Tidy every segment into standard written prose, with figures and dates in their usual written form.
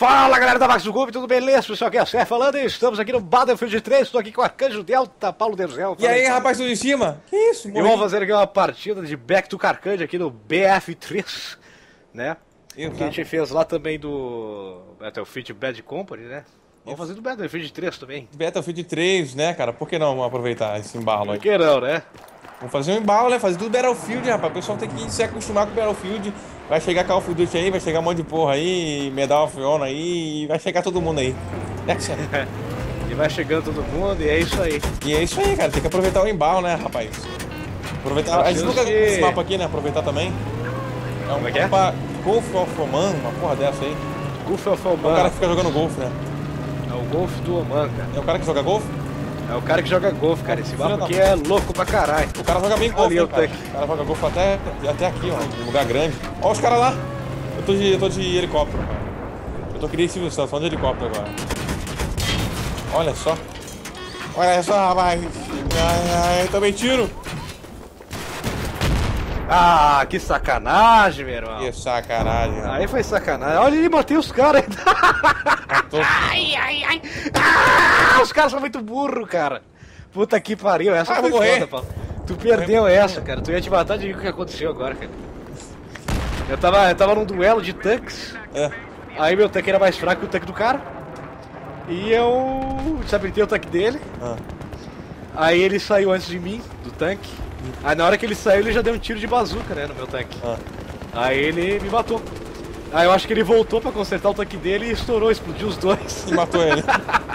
Fala galera da Max do Golf, tudo beleza? Pessoal, aqui é a Sé falando e estamos aqui no Battlefield 3, estou aqui com o Arcanjo Delta, Paulo Denzel. E aí, rapaz, tudo em cima? Que isso, mano? E vamos fazer aqui uma partida de Back to Carcande aqui no BF3, né? Que a gente fez lá também do Battlefield Bad Company, né? Vamos fazer do Battlefield 3 também. Battlefield 3, né, cara? Por que não vamos aproveitar esse embalo aí? Por que não, né? Vamos fazer um embalo, né? Fazer tudo Battlefield, rapaz. O pessoal tem que se acostumar com o Battlefield. Vai chegar Call of Duty aí, vai chegar um monte de porra aí, Medal of Honor aí, e vai chegar todo mundo aí. E vai chegando todo mundo, e é isso aí. E é isso aí, cara. Tem que aproveitar o embalo, né, rapaz? Aproveitar. A gente nunca viu esse mapa aqui, né? Aproveitar também. É um mapa Golf of Oman, uma porra dessa aí. Golf of Oman. É o cara que fica jogando golfe, né? É o Golf do Oman, cara. É o cara que joga golfe? É o cara que joga golfe, cara. Esse mapa aqui é louco pra caralho. O cara joga bem golfe, hein, cara. O cara joga golfe até aqui, ó, em lugar grande. Ó os caras lá. Eu tô de helicóptero, cara. Eu tô querendo Silvio Santos, de helicóptero agora. Olha só. Olha só, rapaz. Ai, tomei tiro. Ah, que sacanagem, meu irmão. Que sacanagem. Aí foi sacanagem. Olha, ele matei os caras. Ai, ai, ai. Ah, os caras são muito burros, cara. Puta que pariu. Essa foi foda, Paulo. Tu perdeu essa, cara. Tu ia te matar de ver o que aconteceu agora, cara. Eu tava num duelo de tanques. Aí meu tanque era mais fraco que o tanque do cara. E eu desabilitei o tanque dele. Aí ele saiu antes de mim, do tanque. Aí na hora que ele saiu, ele já deu um tiro de bazuca, né, no meu tanque. Aí ele me matou. Aí eu acho que ele voltou pra consertar o tanque dele e estourou, explodiu os dois. E matou ele.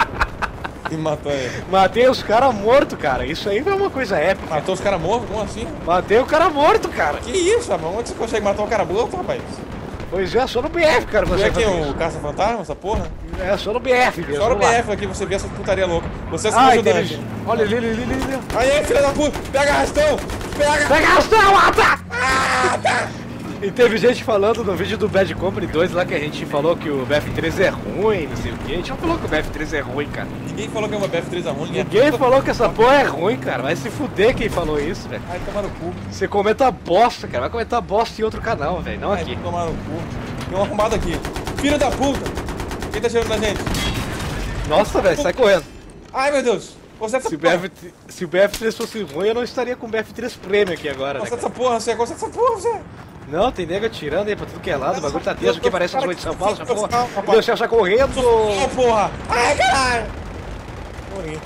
E matou ele. Matei os caras mortos, cara. Isso aí foi uma coisa épica. Matou os caras mortos? Como assim? Matei o cara morto, cara. Que isso, rapaz? Onde você consegue matar um cara morto, rapaz? Pois é, só no BF, cara. Você é quem? O Caça-Fantasma, essa porra? É, só no BF mesmo. Só no BF aqui você vê essa putaria louca. Você é seu ajudante. Olha ali. Aí, filha da puta! Pega arrastão! Pega arrastão, mata! E teve gente falando no vídeo do Bad Company 2 lá que a gente falou que o BF3 é ruim, não sei o que. A gente não falou que o BF3 é ruim, cara. Ninguém falou que é uma BF3 é ruim. Ninguém falou que essa porra é ruim, cara. Vai se fuder quem falou isso, velho. Vai tomar no cu. Você comenta bosta, cara. Vai comentar bosta em outro canal, velho. Não aqui. Vai tomar no cu. Tem um arrombado aqui. Filho da puta! Quem tá tirando na gente? Nossa, velho, sai correndo. Ai, meu Deus. Você se o BF3 fosse ruim, eu não estaria com o BF3 Premium aqui agora, né? Essa porra, você gosta dessa porra, você? Não, tem nega tirando aí pra tudo que é lado, o bagulho tá tenso, que parece as ruas de São Paulo, essa porra. Meu, você já correndo. Oh, porra! Ai, caralho! Morri.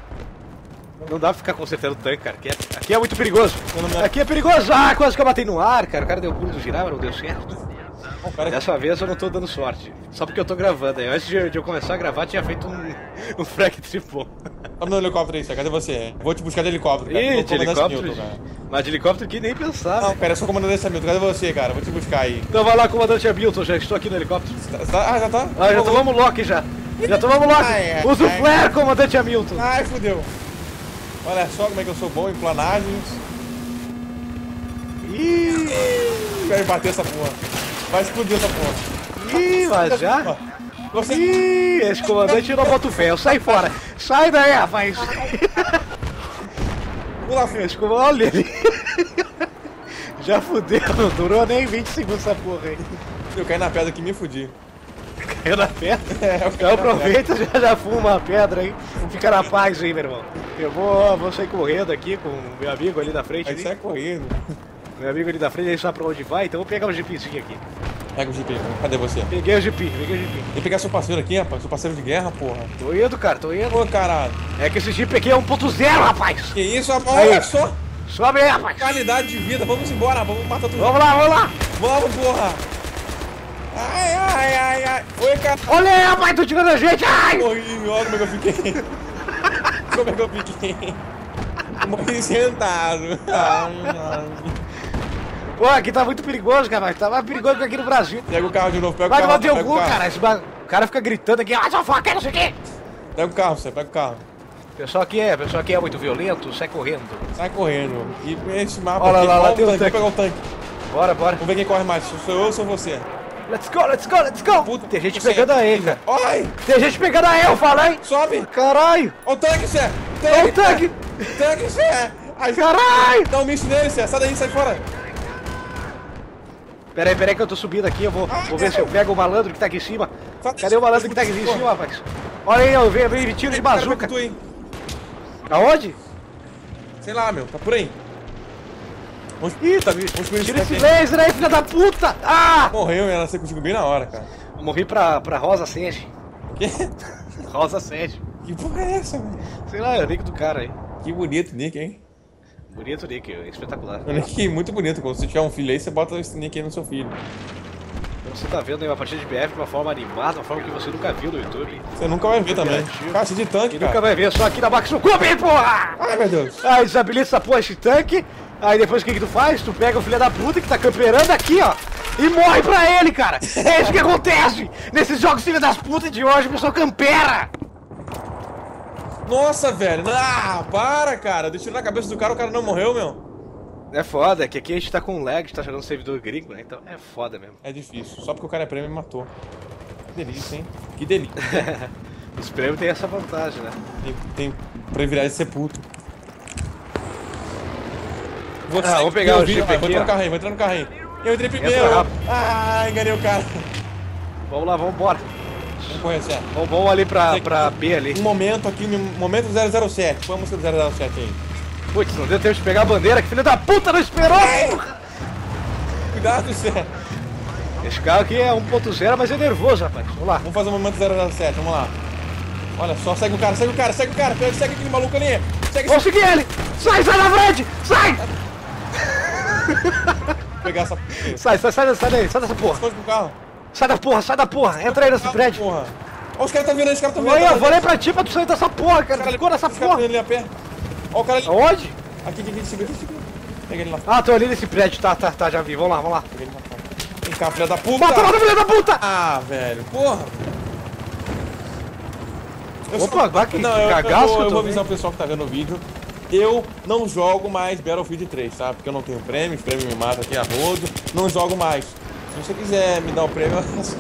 Não dá pra ficar consertando o tanque, cara. Aqui é muito perigoso. Aqui é perigoso! Ah, quase que eu matei no ar, cara. O cara deu o pulo do girar, mas não deu certo. Dessa vez eu não tô dando sorte. Só porque eu tô gravando aí. Antes de eu começar a gravar, tinha feito um frag triplo. Vamos no helicóptero aí, cadê você? Vou te buscar de helicóptero, cara. Ih, de helicóptero? Mas de helicóptero aqui nem pensar. Não, cara, eu sou o comandante Hamilton. Cadê você, cara? Vou te buscar aí. Então vai lá, comandante Hamilton. Já estou aqui no helicóptero. Ah, já tá? Ah, já tomamos lock já. Já tomamos lock. Usa o flare, comandante Hamilton. Ai, fudeu. Olha só como é que eu sou bom em planagens. Ih! Vai bater essa porra. Vai explodir essa porra. Ih, mas já? Ih, esse comandante não bota o fé. Sai fora. Sai daí, rapaz. Pula fora. Olha ele. Já fudeu. Não durou nem 20 segundos essa porra aí. Eu caí na pedra aqui e me fudi. Caiu na pedra? Então aproveita e já fuma a pedra aí. Fica na paz aí, meu irmão. Eu vou sair correndo aqui com o meu amigo ali na frente. Aí sai correndo. Meu amigo ali na frente, ele sabe pra onde vai, então eu vou pegar o jeepzinho aqui. Pega o jeep, cadê você? Peguei o jeep. E pegar seu parceiro aqui, rapaz, seu parceiro de guerra, porra. Tô indo, cara, tô indo. Ô, caralho. É que esse jeep aqui é 1.0, rapaz. Que isso, rapaz, olha só. Sobe aí, rapaz. Qualidade de vida, vamos embora, vamos matar tudo. Vamos lá. Vamos, porra. Ai. Oi, cara. Olha aí, rapaz, tô tirando a gente. Ai. Morri, olha como é que eu fiquei. Como é que eu fiquei? Morri sentado. Pô, aqui tá muito perigoso, cara. Tá mais perigoso que aqui no Brasil. Pega o carro de novo, pega o carro. Vai bater o cu, cara. O cara fica gritando aqui. Ah, só faca, não sei o quê. Pega o carro, você pega o carro. O pessoal aqui é muito violento, sai correndo. Sai correndo. E esse mapa olha aqui, lá tem o tanque. Vou pegar o tanque. Bora. Vamos ver quem corre mais, se sou eu ou sou você. Let's go! Puta, tem gente pegando a ele, cara. Ai! Tem gente pegando a eu, fala aí! Sobe! Caralho! Ó o tanque, Sé! Ó o tanque! Tanque, Sé! Caralho! Dá um misto nele, Sé! Sai daí, sai fora! Pera aí que eu tô subindo aqui, eu vou ver se eu pego o malandro que tá aqui em cima. Cadê o malandro que tá aqui em cima, rapaz? Olha aí, eu vi tiro de bazuca. Aonde? Sei lá, meu, tá por aí. Eita, tira esse laser aí, filha da puta! Ah! Morreu, ela nasceu contigo bem na hora, cara. Eu morri pra Rosa Senge. Que? Rosa Senge. Que porra é essa, velho? Sei lá, é o nick do cara aí. Que bonito nick, hein? Bonito nick, espetacular. É um nick muito bonito. Quando você tiver um filho aí, você bota esse nick aí no seu filho. Você tá vendo aí uma partida de BF de uma forma animada, uma forma que você nunca viu no YouTube. Você nunca vai ver também. Caixa de tanque, cara. Nunca vai ver, só aqui na Max Cube, porra! Ai, meu Deus. Aí desabilita essa porra de tanque. Aí depois o que tu faz? Tu pega o filho da puta que tá camperando aqui, ó. E morre pra ele, cara! É isso que acontece! Nesses jogos filha das putas de hoje, o pessoal campera! Nossa, velho. Ah, para, cara. Deu tiro na cabeça do cara, o cara não morreu, meu. É foda, que aqui a gente tá com lag, a gente tá jogando servidor gringo, né? Então é foda mesmo. É difícil. Só porque o cara é prêmio me matou. Que delícia, hein? Que delícia. Os prêmios tem essa vantagem, né? Tem privilégio de ser puto. Vamos pegar o jeep aqui, vou entrar no carro aí. Eu entrei primeiro. Ah, enganei o cara. Vamos lá, vamos embora. Vamos correr, certo. Vamos ali pra B ali. Um momento aqui, momento 007. Põe a música do 007 aí. Putz, não deu tempo de pegar a bandeira, que filho da puta não esperou! Cuidado, Zé. Esse carro aqui é 1.0, mas é nervoso, rapaz. Vamos lá. Vamos fazer o momento 007, vamos lá. Olha só, segue o cara. Segue aquele maluco ali. Vamos seguir ele! Sai da frente! Sai! Vou pegar essa... Sai daí, sai dessa porra. Esconde pro carro. Sai da porra, entra aí nesse prédio. Porra. Ó, os caras tão virando, Olha, eu vou ler pra ti pra tu sair dessa porra, cara. Ficou nessa porra. Ali a pé. Ó o cara ali. Aonde? Aqui, segura. Pega ele lá. Ah, tô ali nesse prédio, tá, já vi. Vamos lá. Pega ele lá. Vem cá, filha da puta. Mata, filha da puta! Ah, velho, porra. Opa, que cagaço. Eu vou avisar o pessoal que tá vendo o vídeo. Eu não jogo mais Battlefield 3, tá? Porque eu não tenho prêmio, os prêmios me matam aqui a rodo. Não jogo mais. Se você quiser me dar o prêmio, eu faço.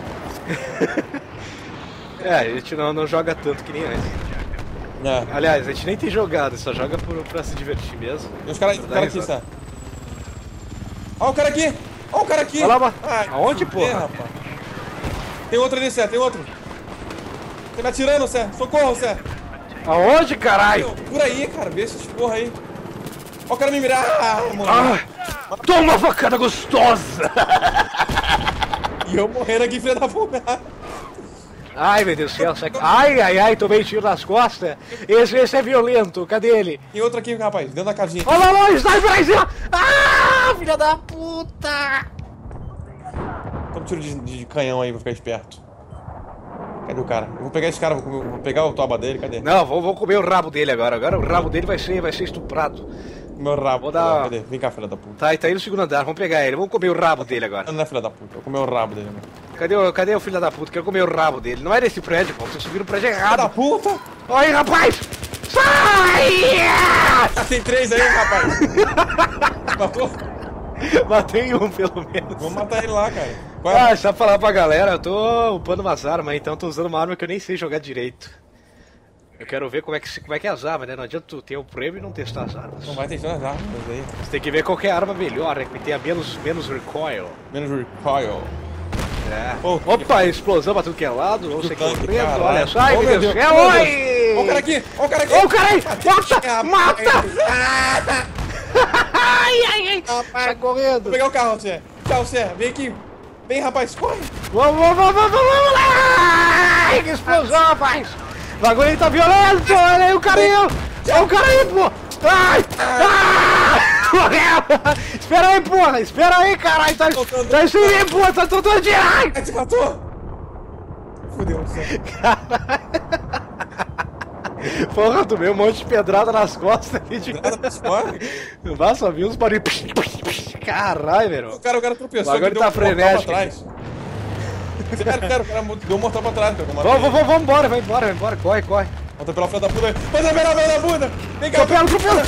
A gente não joga tanto que nem antes. É. Aliás, a gente nem tem jogado, só joga pra se divertir mesmo. E os caras aqui, sabe? Ó o cara aqui! Olha lá, mano. Aonde, porra? Rapaz. Tem outro ali, Sé, tem outro. Tá me atirando, Sé. Socorro, Sé. Aonde, caralho? Por aí, cara. Vê esses porra aí. Ó o cara me mirar. Mano. Toma uma facada gostosa! E eu morrendo aqui, filha da puta. Ai, meu Deus do céu. Ai, tomei tiro nas costas. Esse é violento. Cadê ele? Tem outro aqui, rapaz. Dentro da casinha. Olha lá, sniper aí, ah, filha da puta! Toma um tiro de canhão aí, vou ficar esperto. Cadê o cara? Eu vou pegar esse cara, vou pegar o toba dele, cadê? Não, vou comer o rabo dele agora. Agora o rabo dele vai ser estuprado. Meu rabo, vou dar... Cadê? Vem cá, filha da puta. Tá aí no segundo andar, vamos pegar ele. Vamos comer o rabo dele agora. Não é filha da puta, eu vou comer o rabo dele, mano. Cadê o filho da puta? Quero comer o rabo dele. Não é nesse prédio, pô. Você subiu no prédio errado. Filha da puta! Olha aí, rapaz! Sai! Tem 3 aí, rapaz. Matou? Matei um, pelo menos. Vamos matar ele lá, cara. Só pra falar pra galera, eu tô upando umas armas, então tô usando uma arma que eu nem sei jogar direito. Eu quero ver como é que é as armas, né? Não adianta tu ter o prêmio e não testar as armas. Não vai testar as armas aí. Você tem que ver qual que é a arma melhor, né? Que tenha menos recoil. Menos recoil. É. Opa, explosão pra tudo que é lado, ou você correndo, olha só, ai meu Deus, céu, oi! Ó o cara aqui, ó o cara aqui! Ó o cara aí! Mata! Ai! Sai correndo! Vou pegar o carro, Zé. Tchau, Zé. Vem aqui. Vem, rapaz, corre! Vamos lá! Ai, que explosão, rapaz! O bagulho aí tá violento! Olha aí o carinho! Olha o cara aí, pô! Ai! Morreu! Espera aí, porra! Espera aí, caralho! Tá isso aí, porra! Tá tentando tirar! Ai, te matou! Fudeu, Zé. Caralho! Porra, tomei um monte de pedrada nas costas ali de... Pedrada nas costas? Nossa, só vi uns barulhos... Caralho, velho. O cara tropeçou. O bagulho tá frenético. Sério, o cara deu um mortal pra trás. Vamos embora, vai embora. Corre. Volta pela filha da puta. Volta pela filha da puta. Vem cá. Atropela!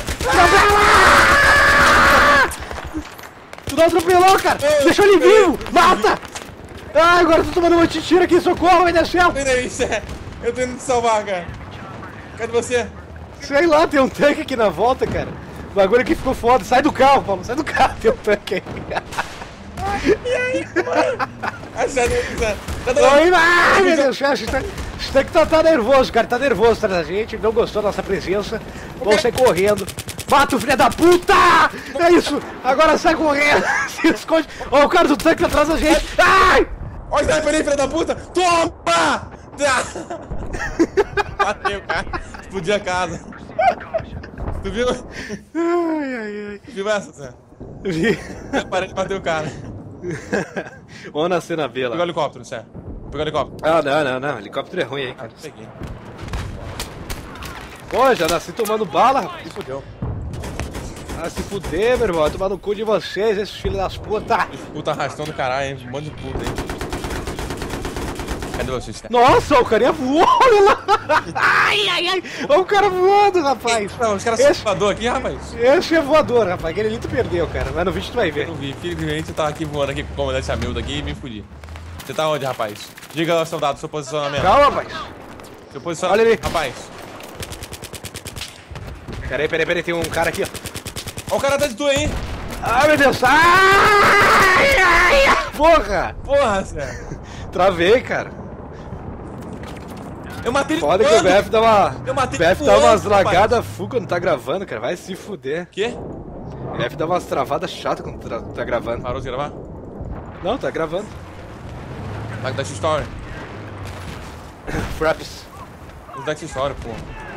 Tu não atropelou, cara. Deixa ele vivo. Mata. Ah, agora eu tô tomando um monte de tiro aqui. Socorro, vai descer. Vem daí, Zé. Eu tô indo te salvar, cara. Cadê você? Sei lá, tem um tanque aqui na volta, cara. O bagulho aqui ficou foda. Sai do carro, Paulo. Sai do carro. Tem um tanque aí. E aí, mano? Ai, meu Deus, você tem que tá nervoso, cara. Tá nervoso atrás da gente. Não gostou da nossa presença. Vão sair correndo. Mata o filho da puta! É isso! Agora sai correndo! Se esconde! Ó, o cara do tanque atrás da gente! Ai! Ó, o sniper aí, filho da puta! Toma! Bateu, cara. Explodiu a casa. Tu viu? Ai. Viu essa, Zé? Vi. Parei de bater o cara. Vamos na cena B lá. Pegou o helicóptero, Zé. Pegou o helicóptero. Ah, não. Helicóptero é ruim aí, cara. Peguei. Pô, já nasci tomando bala, rapaz. Se fudeu. Ah, se fuder, meu irmão. Vai tomar no cu de vocês, esses filhos das putas. Puta arrastão do caralho, hein? Um monte de puta, hein? Cadê vocês, cara? Nossa, o carinha voou, olha lá. Ai. Olha o cara voando, rapaz. Não, os caras são voador aqui, rapaz. Esse é voador, rapaz. Aquele ali tu perdeu, cara. Mas no vídeo tu vai ver. Eu não vi. Infelizmente eu tava aqui voando aqui com o comandante Hamilton aqui e me fudi. Você tá onde, rapaz? Diga ao soldado, seu posicionamento. Calma, rapaz. Seu posicionamento. Olha ali. Rapaz. Peraí, tem um cara aqui, ó. Ó, o cara tá de tu aí. Ai, meu Deus. Ai. Porra. Porra, Zé. Travei, cara. Eu matei ele. Foda que o BF dá uma. Eu matei O BF ele dá umas voando, lagadas full quando tá gravando, cara. Vai se fuder. Quê? O BF dá umas travadas chatas quando tá gravando. Parou de gravar? Não, tá gravando. Like that story. Fraps. Os that story, pô.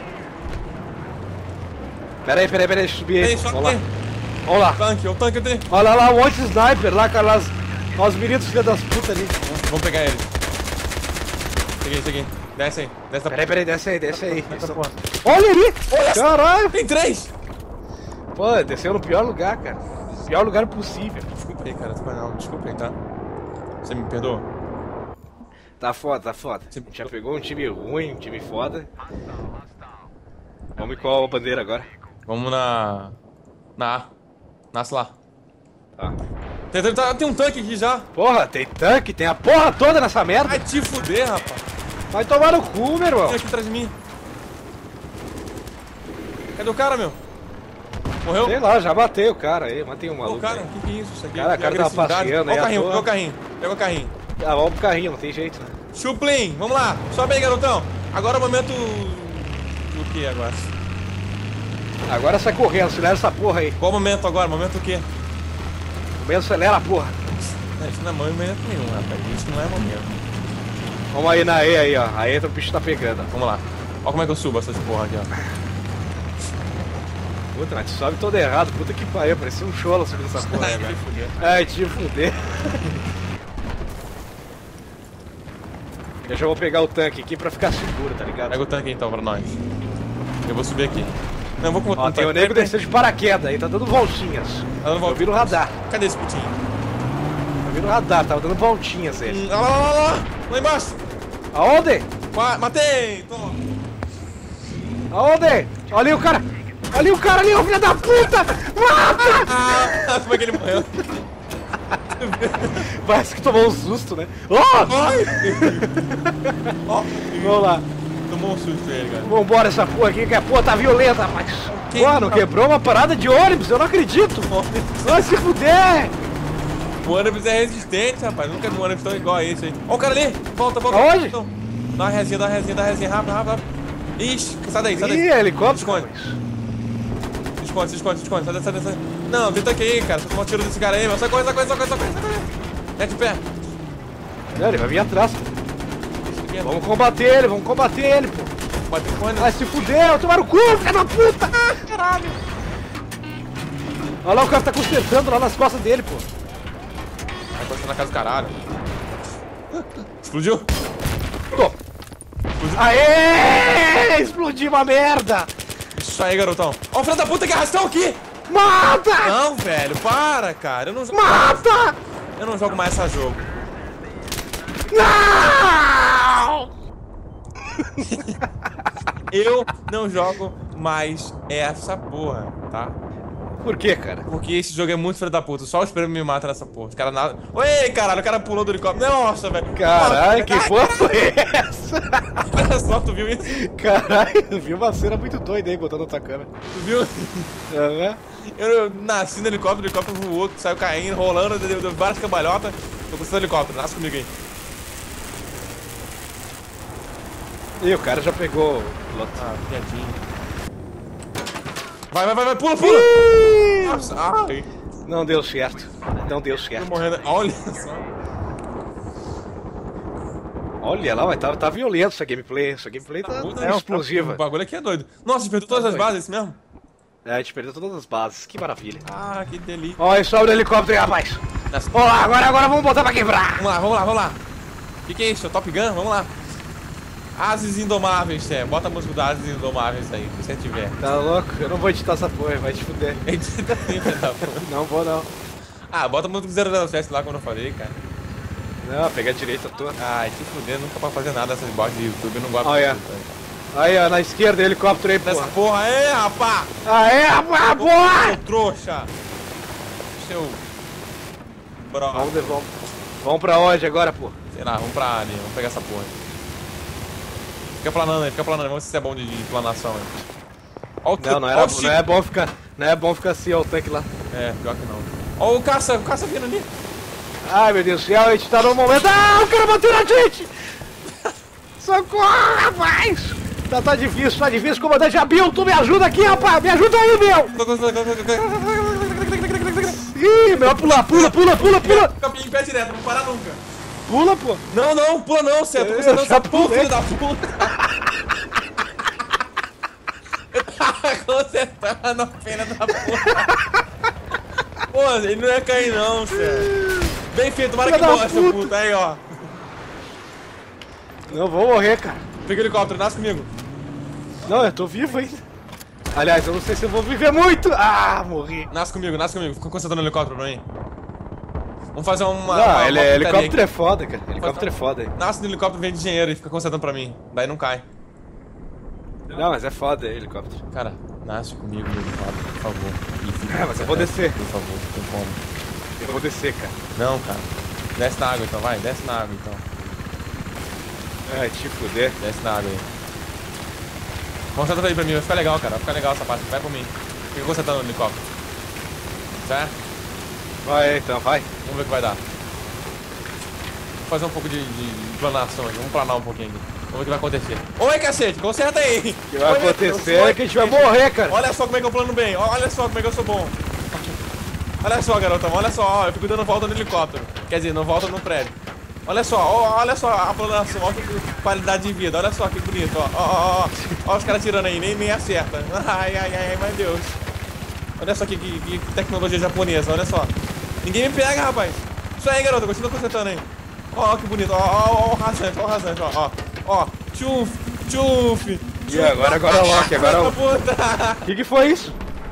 Peraí, deixa eu subir aí. Ei, só Vamos lá. aqui. Vamos lá. O tanque eu tenho. Olha lá, um monte de sniper lá, cara. Os meninos filhos das putas ali. Vamos pegar ele. Segui. Desce aí. Desce da Peraí, desce aí. Essa porra. Olha ali! Olha! Caralho! Tem 3! Pô, desceu no pior lugar, cara. Pior lugar possível. Desculpa aí, cara. Desculpa aí, tá? Você me perdoa? Tá foda. Já pegou um time ruim, um time foda. Vamos em qual bandeira agora? Vamos na A. Nasce lá. Tá. Tem um tanque aqui já. Porra, tem tanque, tem a porra toda nessa merda. Vai te fuder, rapaz. Vai tomar no cu, meu irmão. Tem aqui atrás de mim. Cadê o cara, meu? Morreu? Sei lá, já matei o cara aí. Matei um maluco. Ô, cara, aí. que é isso? Isso aqui Cara, o cara tava passeando aí. Pega o carrinho. Pega o carrinho. Ah, vamos pro carrinho, não tem jeito, né? Chuplin, vamos lá. Sobe aí, garotão. Agora é o momento... O que agora? Agora sai correndo, acelera essa porra aí. Qual o momento agora? Momento o quê? Momento acelera a porra. Isso não é momento nenhum, rapaz. Isso não é momento. Vamos aí na E aí, ó. Aí o bicho tá pegando. Vamos lá. Olha como é que eu subo essas porra aqui, ó. Puta, mas tu sobe todo errado. Puta que pariu, parecia um chola subindo essa porra aí, velho. Ai, te fuder. Eu já vou pegar o tanque aqui pra ficar seguro, tá ligado? Pega o tanque então pra nós. Eu vou subir aqui. Não, eu vou com Ó, tem o nego descendo de paraquedas aí, tá dando voltinhas. Tá dando volta. Eu vi no radar. Cadê esse putinho? Eu vi no radar, tava dando voltinhas ele. Lá embaixo. Aonde? Matei! Toma. Aonde? Olha ali o cara! Ali o cara ali, ô filho da puta! Mata! Como é que ele morreu? Parece que tomou um susto, né? Oh! Vamos lá. Tomou um susto ele, cara. Vambora essa porra aqui, que a porra tá violenta, rapaz. Mano, quebrou uma parada de ônibus, eu não acredito. Vai se fuder! O ônibus é resistente, rapaz. Nunca vi um ônibus tão igual a esse aí. Ó o cara ali! Volta. Aonde? Dá uma resinha, rápido. Ixi, sai daí. Ih, helicóptero. Esconde. Sai. Não, tem tanque aí, cara. Você tomou um tiro desse cara aí, meu. Sai correndo. Mete o pé. Não, ele vai vir atrás. Vamos combater ele, pô. Bateu com ele. Vai se fuder, tomar o cu, filho da puta! Caralho! Olha lá, o cara tá consertando lá nas costas dele, pô. Vai encostar na casa do caralho. Explodiu? Tô. Aê! Explodiu uma merda! Isso aí, garotão. Ó o filho da puta que arrastou aqui! Mata! Não, velho, para, cara. Mata! Eu não jogo mais esse jogo. Não! Eu não jogo mais essa porra, tá? Por quê, cara? Porque esse jogo é muito filho da puta. Só os prêmios me matam nessa porra. Os caras nada. Oi, caralho, o cara pulou do helicóptero. Nossa, velho. Caralho, que porra foi essa? Olha só, tu viu isso? Caralho, eu vi uma cena muito doida aí botando na tua câmera. Tu viu? Uhum. Eu nasci no helicóptero, o helicóptero voou, saiu caindo, rolando, deu várias cambalhotas. Tô com esse helicóptero, nasce comigo aí. E o cara já pegou o piloto. Ah, piadinho. Vai, pula! Nossa, ai. Não deu certo. Não deu Tô certo. morrendo. Olha só. Olha lá, mas tá violento essa gameplay. Essa gameplay tá explosiva. O bagulho aqui é doido. Nossa, a gente perdeu todas as bases, é isso mesmo? É, a gente perdeu todas as bases. Que maravilha. Ah, que delícia. Olha, sobe o helicóptero aí, rapaz. Vamos lá, agora vamos botar pra quebrar. Vamos lá. O que é isso? É Top Gun? Vamos lá. Ases Indomáveis, bota a música das Ases Indomáveis aí, se você tiver. Tá louco? Eu não vou editar essa porra, vai te fuder. Edita aí, tá bom. Não vou não. Ah, bota a música do 007 lá, como eu falei, cara. Não, pega a direita tua. Ai, te fuder, nunca pra fazer nada dessas bots de YouTube, eu não gosto Olha. Aí, ó, na esquerda, helicóptero aí, dessa porra. porra aí, rapá! Aê, rapaz, porra! Seu trouxa! Seu... Bro. Vamos pra onde agora, porra? Sei lá, vamos pra ali, vamos pegar essa porra. Fica planando aí, vamos ver se isso é bom de planação aí. Ó, Não é bom ficar assim, ó, o tanque lá. É, pior que não. Ó o caça vindo ali. Ai, meu Deus do céu, a gente tá num momento... Ah, o cara bateu na gente! Socorro, rapaz! Tá difícil, comandante Abilton, me ajuda aqui, rapaz! Me ajuda aí, meu! Ih, meu, pula! Fica em pé direto, não para nunca. Pula, pô! Não, pula não, Cê. Tô consertando essa porra, filho da puta! Eu tava consertando a pena da puta! Pô, ele não ia cair não, Cê. Bem feito, tomara que morra essa puta, aí ó. Não vou morrer, cara. Pega o helicóptero, nasce comigo. Não, eu tô vivo ainda. Aliás, eu não sei se eu vou viver muito. Ah, morri. Nasce comigo. Fica concentrando no helicóptero pra mim. Vamos fazer uma... Não, helicóptero é foda, cara. Helicóptero é foda aí. Nasce no helicóptero, vem de engenheiro e fica concentrando pra mim. Daí não cai. Não, mas é foda aí, helicóptero. Cara, nasce comigo no helicóptero, por favor. Mas eu vou descer. Por favor, tem como. Eu vou descer, cara. Não, cara. Desce na água então, vai. Desce na água então. Ai, te fuder. Desce na água aí. Concentra aí pra mim, vai ficar legal, cara. Vai ficar legal essa parte. Vai por mim. Fica concentrando no helicóptero. Certo? Vai então, vai. Vamos ver o que vai dar. Vou fazer um pouco de planação aqui. Vamos planar um pouquinho aqui. Vamos ver o que vai acontecer. Oi, cacete, conserta aí. O que vai acontecer é que a gente vai morrer, cara. Olha só como é que eu plano bem. Olha só como é que eu sou bom. Olha só, garotão. Olha só. Ó, eu fico dando volta no helicóptero. Quer dizer, não volta no prédio. Olha só, olha só a planação, olha que qualidade de vida, olha só que bonito, ó os caras tirando aí, nem acerta. Ai, meu Deus. Olha só que tecnologia japonesa, olha só. Ninguém me pega, rapaz. Isso aí, garoto, continua consertando aí. Ó, que bonito, ó o rasante, ó, tchuf. E agora Loki, agora o que foi isso?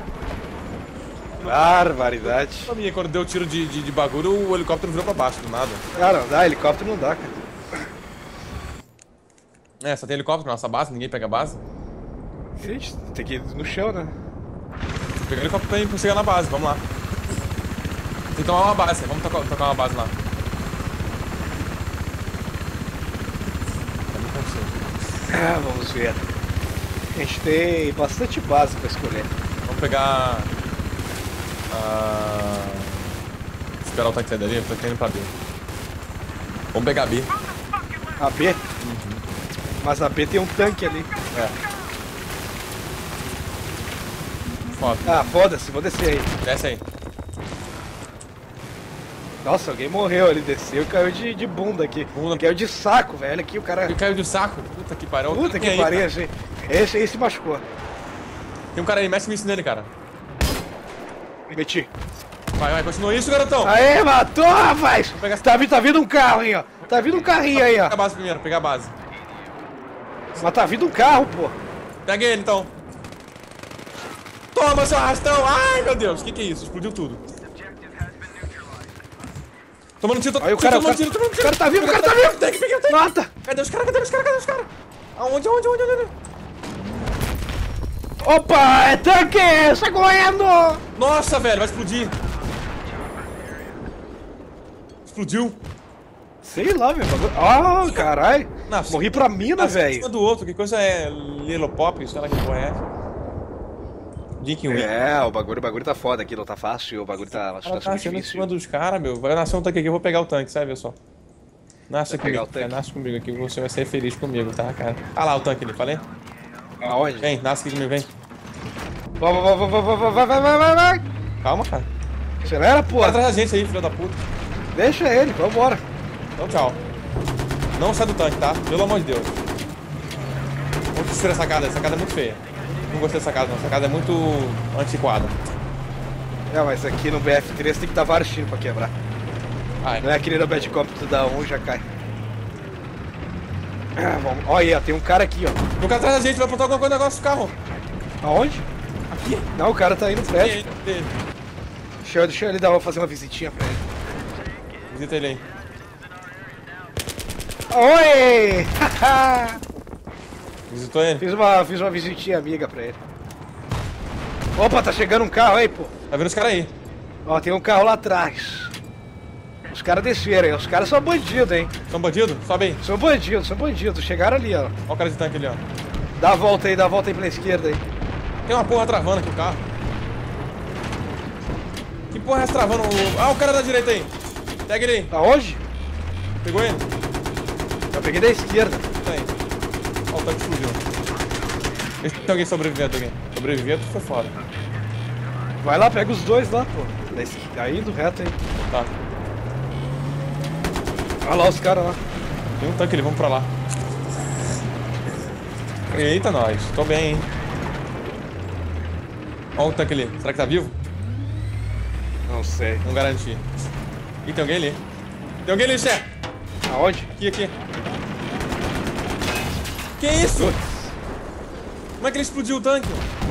Barbaridade. Sabia, quando deu tiro de bagulho, o helicóptero virou pra baixo, do nada. Cara, não dá, helicóptero não dá, cara. É, só tem helicóptero na nossa base, ninguém pega a base. Gente, tem que ir no chão, né? Pega o helicóptero pra chegar na base, vamos lá. Tem que tomar uma base, vamos tocar uma base lá. Vamos ver. A gente tem bastante base pra escolher. Vamos pegar... Esperar o tanque sair dali, eu tô indo pra B. Vamos pegar a B. A B? Uhum. Mas a B tem um tanque ali. É. Foda. Ah, foda-se, vou descer aí. Desce aí. Nossa, alguém morreu ali, desceu e caiu de bunda aqui. Caiu de saco, velho. Aqui o cara... Ele caiu de saco? Puta que pariu. Puta que pariu, esse aí se machucou. Tem um cara aí, mexe nele, cara. Meti. Vai, continua isso, garotão. Aê, matou, rapaz! Tá vindo um carro aí, ó. Tá vindo um carrinho aí, ó. Pega a base primeiro, pega a base. Mas tá vindo um carro, pô. Pega ele, então. Toma, seu arrastão. Ai, meu Deus. O que é isso? Explodiu tudo. Tomando tiro, aí, o cara tá vivo, o cara tá vivo. Tem. Mata. Cadê os caras? Aonde? Opa, é tanque! Sai correndo! Nossa, velho, vai explodir. Explodiu. Sei lá, meu bagulho. Ah, caralho. Morri pra mina, velho. Cima do outro, que coisa é Lilo Pop, sei lá que porra é essa. Dink Win. É, o bagulho tá foda aqui, não tá fácil, o bagulho tá Nascendo em cima dos caras, meu. Vai nascer um tanque aqui, eu vou pegar o tanque, sabe, só. Nasce comigo, nasce comigo aqui, você vai ser feliz comigo, tá, cara? Ah lá o tanque ali, falei? Aonde? Vem, nasce aqui comigo, vem. Vai. Calma, cara. Acelera, porra. Vai atrás da gente aí, filho da puta. Deixa ele, vambora. Então tchau. Não sai do tanque, tá? Pelo amor de Deus. Vamos destruir essa casa é muito feia. Não gostei dessa casa, não. Essa casa é muito antiquada. É, mas aqui no BF3 tem que dar vários tiros pra quebrar. Ai. Não é aquele no Bad Cop que tu dá um e já cai. Ah, vamos. Olha aí, ó, tem um cara aqui, ó. Tem um cara atrás da gente, vai apontar alguma coisa no negócio do carro. Aonde? Aqui. Não, o cara tá aí no prédio. Tem. Deixa ele dar, vou fazer uma visitinha pra ele. Visita ele aí. Oi! Visitou ele? Fiz uma visitinha amiga pra ele. Opa, tá chegando um carro aí, pô. Tá vendo os caras aí? Ó, tem um carro lá atrás. Os caras desceram aí, os caras são bandidos, hein. São bandidos? Sobe aí. São bandidos. Chegaram ali, ó. Olha o cara de tanque ali, ó. Dá a volta aí pela esquerda aí. Tem uma porra travando aqui o carro. Que porra é essa travando? Ah, o cara da direita aí. Pega ele aí. Aonde? Pegou ele? Eu peguei da esquerda. Tá aí. Ó, o tanque explodiu. Deixa tem alguém sobrevivendo aqui. Sobrevivendo foi foda. Vai lá, pega os dois lá, pô. Aí do reto aí. Tá. Olha lá os caras lá. Tem um tanque ali, vamos pra lá. Eita, nós. Tô bem, hein. Olha o tanque ali. Será que tá vivo? Não sei. Não garanti. Ih, tem alguém ali. Tem alguém ali, chefe. Aonde? Aqui. Que isso? Como é que ele explodiu o tanque?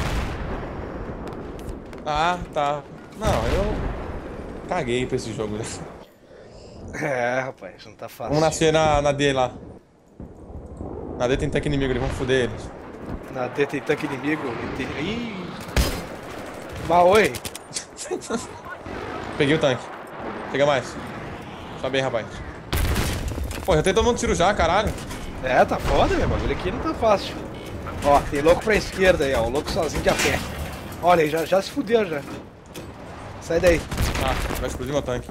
Ah, tá. Não, eu caguei pra esse jogo. É, rapaz, não tá fácil. Vamos nascer na D lá. Na D tem tanque inimigo ali, vamos foder eles. Na D tem tanque inimigo. Ih! Oi! Peguei o tanque. Pega mais. Sobe aí, rapaz. Pô, já tem todo mundo tiro já, caralho. É, tá foda, meu bagulho aqui não tá fácil. Ó, tem louco pra esquerda aí, ó. O louco sozinho de a pé. Olha aí, já se fudeu já. Sai daí. Ah, vai explodir meu tanque.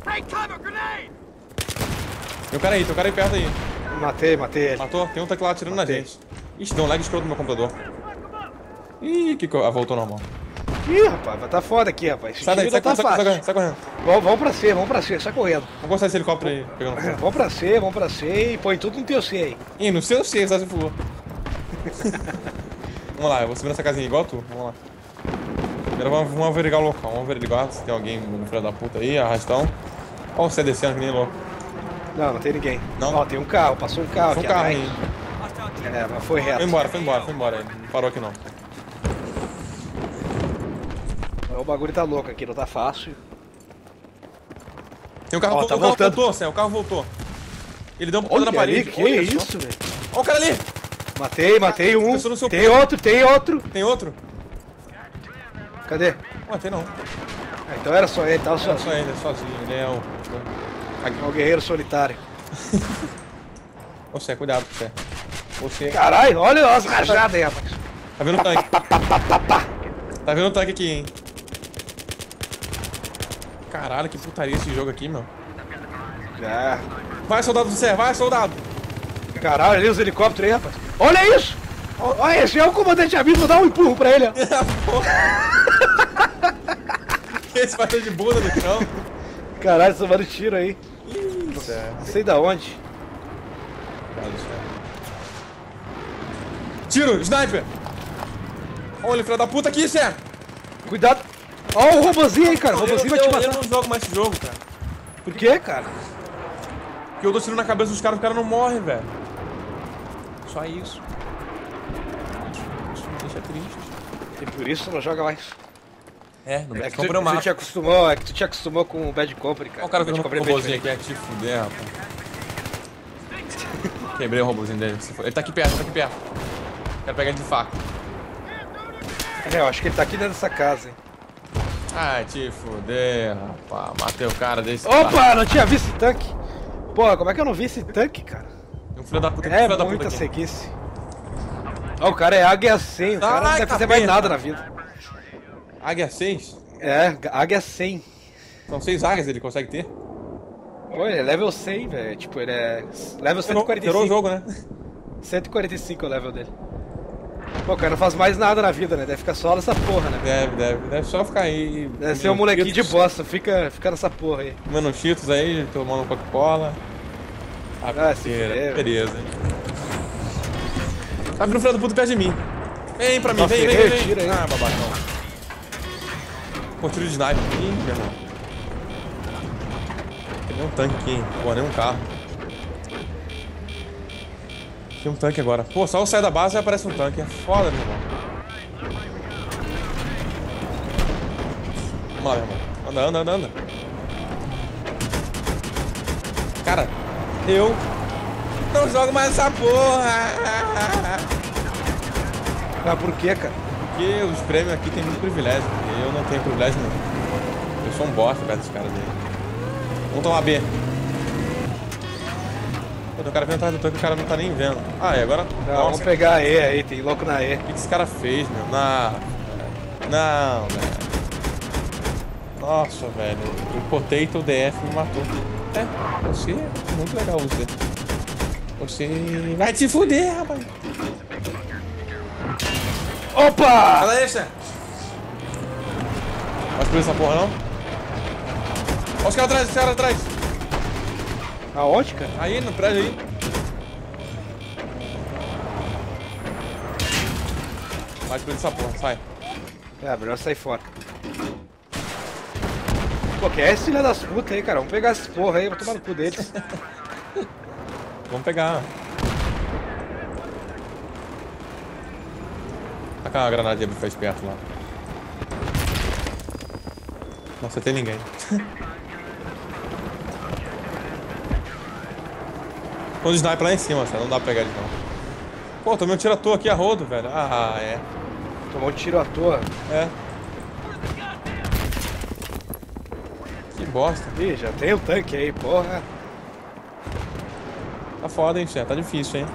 Tem um cara aí perto aí. Matei ele. Matou? Tem um tanque lá atirando na gente. Ixi, deu um lag escroto no meu computador. Ih, voltou normal. Ih, rapaz, vai tá foda aqui, rapaz. Sai daí, sai correndo. Vamos pra C, sai correndo. Vamos gostar desse helicóptero aí, pegando fogo. Vamos pra C e põe tudo no teu C aí. Ih, no seu C, só se for. Vamos lá, eu vou subir nessa casinha igual tu, vamos lá. Primeiro vamos averiguar o local, vamos averiguar se tem alguém no filho da puta aí, arrastão. Olha você descendo que nem louco. Não tem ninguém. Não? Ó, tem um carro, passou um carro Foi um aqui carro atrás. aí. É, mas foi reto. Foi embora. Ele não parou aqui não. O bagulho tá louco aqui, não tá fácil. Tem um carro, ó, tá voltando. O carro voltou. Ele deu um ponto na parede. Que isso, velho? Olha o cara ali! Matei um. Tem outro. Tem outro? Cadê? Não tem não. Ah, então era só ele, tava Só ele, é sozinho. Ele é o guerreiro solitário. Você, cuidado com você. Caralho, olha as rajadas aí, rapaz. Tá vendo o tanque? Tá vendo o tanque aqui, hein? Caralho, que putaria esse jogo aqui, meu. É. Vai, soldado do céu, vai, soldado. Caralho, ali os helicópteros aí, rapaz. Olha isso! Olha, esse é o comandante amigo, vou dar um empurro pra ele. Esse bateu de bunda no chão. Caralho, tomando tiro aí. Não sei da onde. Tiro, sniper! Olha, filho da puta aqui, Zé! Cuidado! Ó o robozinho aí, cara. O robozinho vai te matar. Eu não jogo mais esse jogo, cara. Por quê, cara? Porque eu dou tiro na cabeça dos caras, os caras não morrem, velho. Só isso. Isso me deixa triste. E por isso tu não joga mais. No É Bad que Company eu tu te acostumou com o Bad Company, cara. Olha o cara Bad vendo Company um é bem robôzinho aqui, é te fuder, rapaz. Quebrei o robôzinho dele. Ele tá aqui perto, Quero pegar ele de faca. É, eu acho que ele tá aqui dentro dessa casa, hein. Ai, te fuder, rapaz. Matei o cara desse. Opa, não tinha visto esse tanque. Porra, como é que eu não vi esse tanque, cara? Tem um filho da puta aqui, É filho da puta muita aqui. ceguice. Ó, o cara é águia 100, o cara não deve fazer mais nada na vida. Águia 6? É, águia 100. São 6 águias ele consegue ter. Pô, ele é level 100, velho. Tipo, ele é level Zerou 145. o jogo, né? 145 é o level dele. Pô, o cara não faz mais nada na vida, né? Deve ficar só nessa porra, né? Deve só ficar aí. Deve ser um molequinho de bosta, fica nessa porra aí. Comendo Cheetos aí, tomando Coca-Cola. Beleza. Tá vindo o filho da puta perto de mim. Vem pra mim, Nossa, vem. tira aí. Ah, babacão. Pô, tiro de sniper. Ih, meu irmão. Tem nem um tanque aqui, hein? Pô, nem um carro. Tem um tanque agora. Pô, só eu sair da base e aparece um tanque. É foda, meu irmão. Vamos lá, meu irmão. Anda. Cara, eu não jogo mais essa porra. Ah, por quê, cara? Porque os prêmios aqui tem muito privilégio. E eu não tenho privilégio nenhum. Eu sou um bosta perto dos caras aí. Vamos tomar B. Pô, o cara vem atrás do tanque, o cara não tá nem vendo. Ah, e agora? Não, vamos pegar a E aí, tem louco na E. O que esse cara fez, meu? Não, velho. Nossa, velho. O Potato DF me matou. É, você é muito legal, você. Você vai te fuder, rapaz. Opa! Fala aí, Xé. Vai explodir essa porra, não? Olha os caras atrás, Aonde, cara? Aí, no prédio aí. Vai explodir essa porra, sai. É, melhor sair fora. Pô, que é esse filho das putas aí, cara? Vamos pegar esse porra aí, vou tomar no cu deles. Vamos pegar. Taca uma granadinha pra ficar esperto lá. Não acertei ninguém. Tem um sniper lá em cima, não dá pra pegar ele não. Pô, tomei um tiro à toa aqui a rodo, velho. Ah, é. Tomou um tiro à toa. É. Que bosta. Ih, já tem um tanque aí, porra. Tá foda, hein, Xé. Tá difícil, hein.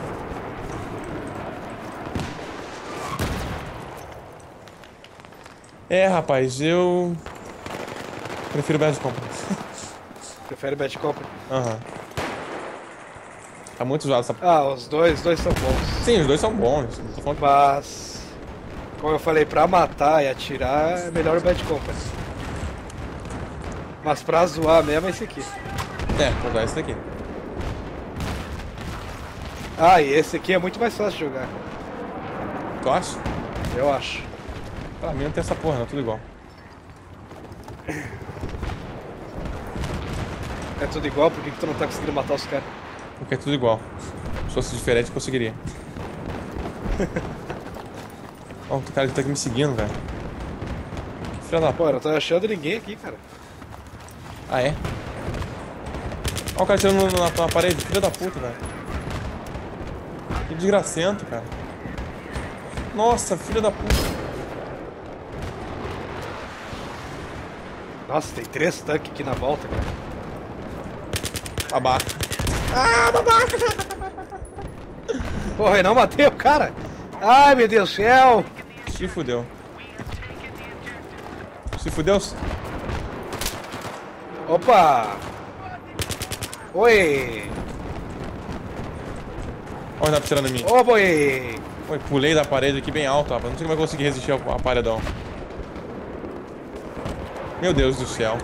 É, rapaz, eu prefiro Bad Company. Prefere Bad Company? Aham. Tá muito zoado essa... Ah, os dois são bons. Sim, os dois são bons. Não tô falando que... Mas, como eu falei, pra matar e atirar é melhor o Bad Company. Mas pra zoar mesmo é esse aqui. É, vou usar esse daqui. Ah, e esse aqui é muito mais fácil de jogar. Tu acha? Eu acho. Pra mim não tem essa porra, não. Tudo igual. É tudo igual, por que tu não tá conseguindo matar os caras? Porque é tudo igual. Se fosse diferente, eu conseguiria. Ó, o cara que tá aqui me seguindo, velho. Que filha da Pô, eu não tô achando ninguém aqui, cara. Ah, é? Ó, o cara tirando na parede. Filha da puta, velho. Que desgracento, cara. Nossa, filha da puta. Nossa, tem 3 tanques aqui na volta, cara. Babaca. Ah, babaca! Porra, eu não matei o cara. Ai, meu Deus do céu. Se fudeu. Se fudeu? Opa. Oi. Olha o Snap tirando em mim. Ô, boi. Oi, pulei da parede aqui bem alto, rapaz. Não sei como eu consegui resistir ao paredão. Meu Deus do céu.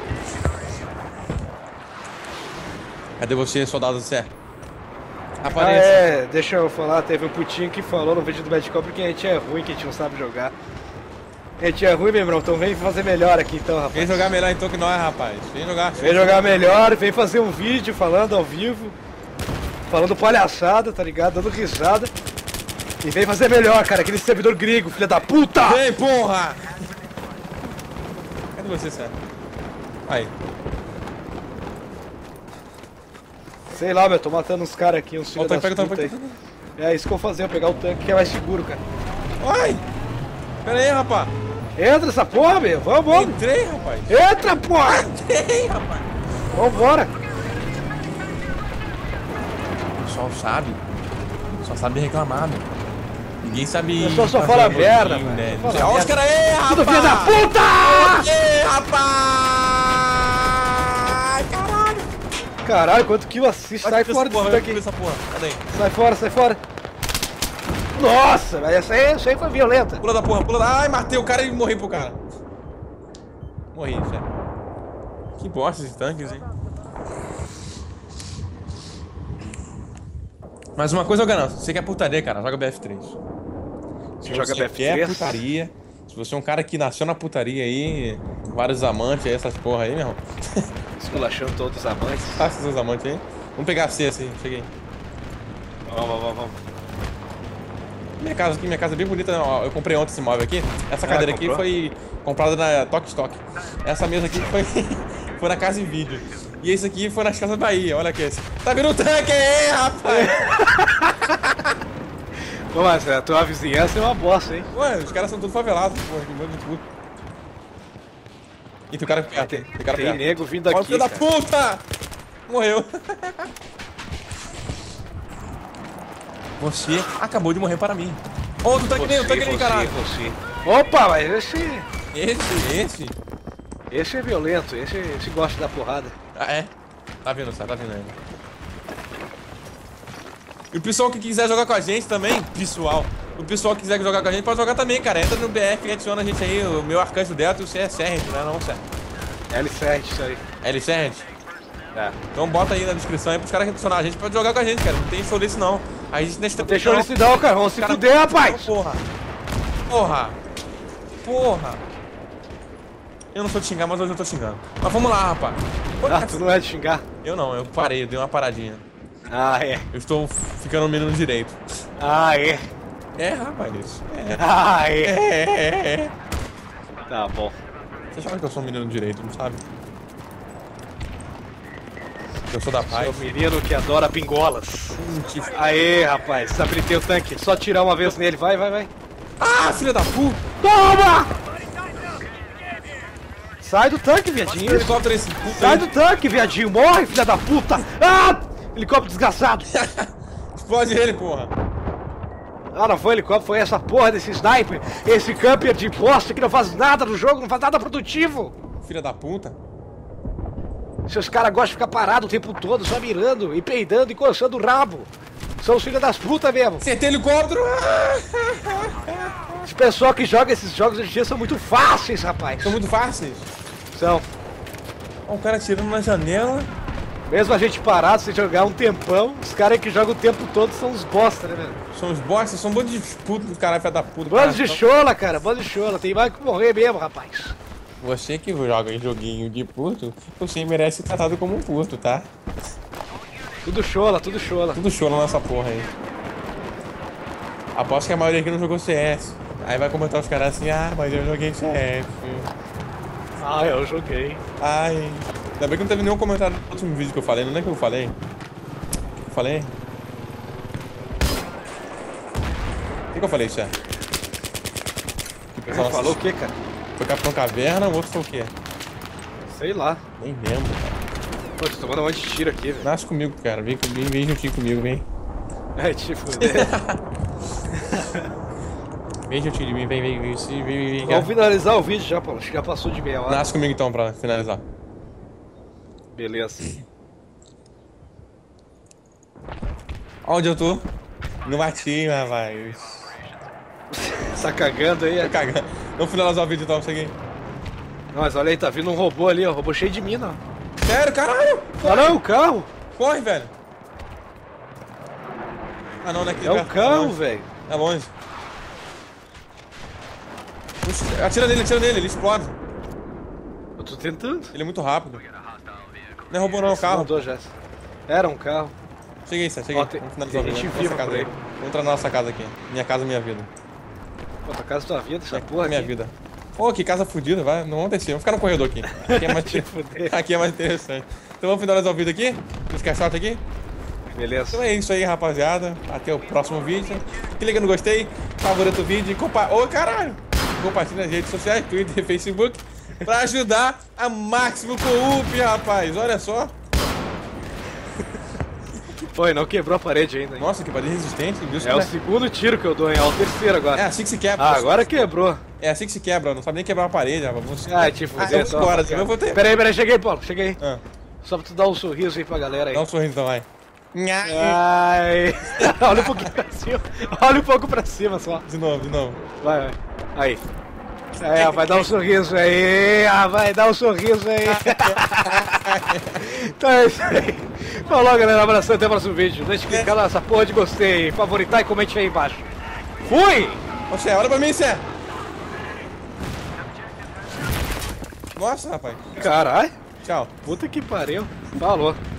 Cadê você, soldado Zé? Apareça. É, deixa eu falar, teve um putinho que falou no vídeo do Bad Company que a gente é ruim, que a gente não sabe jogar. A gente é ruim, meu irmão, então vem fazer melhor aqui então, rapaz. Vem jogar melhor então que nós, rapaz. Vem jogar. Vem jogar melhor, vem fazer um vídeo falando ao vivo. Falando palhaçada, tá ligado? Dando risada. E vem fazer melhor, cara, aquele servidor gringo, filha da puta! Vem, porra! Cadê você, Zé? Aí. Sei lá, meu, tô matando uns caras aqui, uns filhos Ó, das pega o puta tanque, aí. É isso que eu vou fazer, eu vou pegar o tanque que é mais seguro, cara. Ai! Pera aí, rapaz. Entra essa porra, meu. Vamos. Entrei, rapaz. Entra, porra. Entrei, rapaz. Vambora. O pessoal sabe. Só sabe reclamar, meu. Ninguém sabe. O pessoal só fala merda, mano. Né? Olha os caras aí, rapaz. Tudo filho da puta! Ei, rapaz! Caralho! Caralho, quanto kill assiste. Sai fora disso daqui. Essa porra. Cadê? Sai fora. Nossa, mas essa aí foi violenta. Pula da porra, pula da... Ai, matei o cara e morri pro cara. Morri, já. Que bosta esses tanques, hein? Mas uma coisa eu garanto, você quer putaria, cara, joga BF3. Se joga você BF3? quer putaria, se você é um cara que nasceu na putaria aí, vários amantes aí, essas porra aí, meu irmão. Esculachando todos os amantes. Faça seus amantes aí. Vamos pegar a C assim, cheguei. Vamos. Minha casa é bem bonita, eu comprei ontem esse móvel aqui. Essa cadeira aqui foi comprada na Tok Stock. Essa mesa aqui foi na Casa em Vídeo. E esse aqui foi nas Casas Bahia, olha aqui esse. Tá vindo o tanque aí, rapaz! Pô, mas a tua vizinhança é uma bosta, hein? Ué, os caras são tudo favelados, porra, que mano de puta. E tem o cara perto, tem nego vindo olha aqui, filho da puta! Morreu. Você acabou de morrer para mim. Ô, tu tá que nem, caralho. Você. Opa, mas esse... Esse é violento, esse gosta da porrada. Ah, é? Tá vendo ainda. E o pessoal que quiser jogar com a gente também, o pessoal que quiser jogar com a gente pode jogar também, cara. Entra no BF e adiciona a gente aí, o meu Arcanjo Delta e o CS Serrent, né? Não, Serrent. L7, isso aí. L7? É. Então bota aí na descrição aí pros caras adicionar a gente pra jogar com a gente, cara. Não tem showlist não. A gente deixa não tem showlist não, cara. Vamos se fuder, rapaz. Porra. Eu não sou de xingar, mas hoje eu tô xingando. Mas vamos lá, rapaz. Tu não é de xingar? Eu não, eu parei, eu dei uma paradinha. Ah, é. Eu estou ficando no menino direito. Ah, é. É, rapaz. Ah, é. É. Tá bom. Você sabe que eu sou um menino direito, não sabe? Eu sou da paz. Sou um menino que adora pingolas. Aê, rapaz. Desabilitei o tanque. Só tirar uma vez nele. Vai. Ah, filha da puta! Toma! Sai do tanque, viadinho. Helicóptero esse puta. Sai do tanque, viadinho. Morre, filha da puta. Ah! Helicóptero desgraçado. Explode ele, porra. Ah, não foi helicóptero, foi essa porra desse sniper. Esse camper de poste que não faz nada no jogo, não faz nada produtivo. Filha da puta. Seus caras gostam de ficar parados o tempo todo, só mirando e peidando e coçando o rabo. São os filhos das putas mesmo. Acertei helicóptero. Esse pessoal que joga esses jogos hoje em dia são muito fáceis, rapaz. São muito fáceis? São. Ó, o cara tirando na janela. Mesmo a gente parado, sem jogar um tempão, os caras que jogam o tempo todo são os bosta, né, velho? São os bosta, são um bando de puto do caralho, filho da puta. Bando de chola, cara, bando de chola. Tem mais que morrer mesmo, rapaz. Você que joga em joguinho de puto, você merece ser tratado como um puto, tá? Tudo chola, tudo chola. Tudo chola nessa porra aí. Aposto que a maioria aqui não jogou CS. Aí vai comentar os caras assim, ah, mas eu joguei CS. Ah, eu joguei. Ai. Ainda bem que não teve nenhum comentário no último vídeo que eu falei, não é que eu falei? Eu falei? O que eu falei, Xé? Você falou o que, cara? Foi Capitão Caverna, o outro foi o quê? Sei lá. Nem lembro, cara. Pô, tô tomando um monte de tiro aqui, velho. Nasce comigo, cara. Vem juntinho comigo, vem. É, tipo, né? Vem juntinho de mim, vem. Vamos finalizar o vídeo já, Paulo. Acho que já passou de meia hora. Nasce comigo então pra finalizar. Beleza. Onde eu tô? No bati, rapaz. Tá cagando aí? Tô cagando. Vamos finalizar o vídeo então, cheguei. Mas olha aí, tá vindo um robô ali, ó. Robô cheio de mina, ó. Sério, caralho! Ah, não, o carro! Corre, velho! Ah, não, não é aqui. É o carro, velho. É longe. Atira nele, ele explode. Eu tô tentando. Ele é muito rápido. Não é robô não, é um carro. Mandou já. Era um carro. Cheguei, cheguei. Ó, vamos finalizar o vídeo. viva Casa aí. Vamos entrar na nossa casa aqui. Minha casa, minha vida. Pô, tua casa, tua vida, essa porra minha aqui. vida. Pô, que casa fodida, vai. Não vamos descer, vamos ficar no corredor aqui. Aqui é mais interessante. Então vamos finalizar o vídeo aqui? Os caixotes aqui? Beleza. Então é isso aí, rapaziada. Até o próximo vídeo. Clica no gostei, favorita o vídeo e compartilha. Ô, caralho! compartilhe nas redes sociais, Twitter e Facebook, pra ajudar a Máximo Coop, rapaz. Olha só. Oi, não quebrou a parede ainda. Hein? Nossa, que parede resistente. É o segundo tiro que eu dou, hein? É o terceiro agora. É assim que se quebra. Ah, agora quebrou. É assim que se quebra, não sabe nem quebrar uma parede, rapaz. Tipo, eu vou embora, eu vou ter... Peraí, cheguei, Paulo, cheguei. Ah. Só pra tu dar um sorriso aí pra galera aí. Dá um sorriso então, vai. Ai. Olha um pouquinho pra cima. Olha um pouco pra cima só. De novo. Vai. Aí. Vai dar um sorriso aí. Vai dar um sorriso aí. Então é isso aí. Falou, galera. Abração, até o próximo vídeo. Deixa eu clicar nessa porra de gostei, favoritar e comente aí embaixo. Fui! Você, olha pra mim, Cé. Nossa, rapaz. Caralho. Tchau. Puta que pariu. Falou.